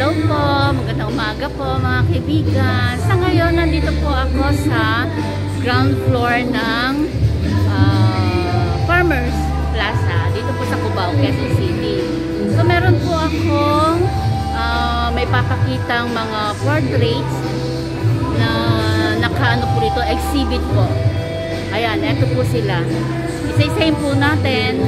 Hello po, magandang umaga po mga kaibigan. Sa ngayon, nandito po ako sa ground floor ng Farmers Plaza, dito po sa Cubao, Quezon City. So meron po akong may papakitang mga portraits na nakaano po dito, exhibit po. Ayan, eto po sila. Isa-isahin po natin.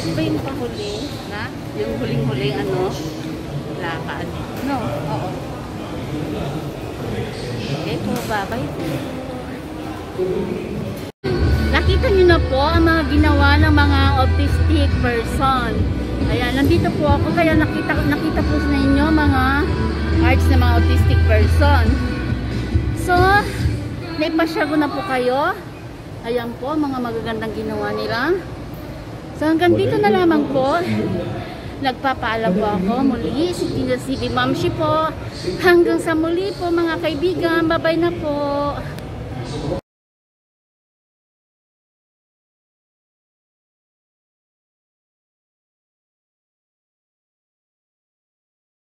Di ba yung pahuli na? Yung huling-huling ano? Lakad. No? Oo. Okay po, bye-bye po. Nakita nyo na po ang mga ginawa ng mga autistic person. Ayan, nandito po ako kaya nakita po sa inyo mga arts ng mga autistic person. So, naipashare ko na po kayo. Ayan po, mga magagandang ginawa nila. So, hanggang dito na lamang po. Nagpapaalam po ako muli. Si Mamshi po. Hanggang sa muli po mga kaibigan. Bye-bye na po.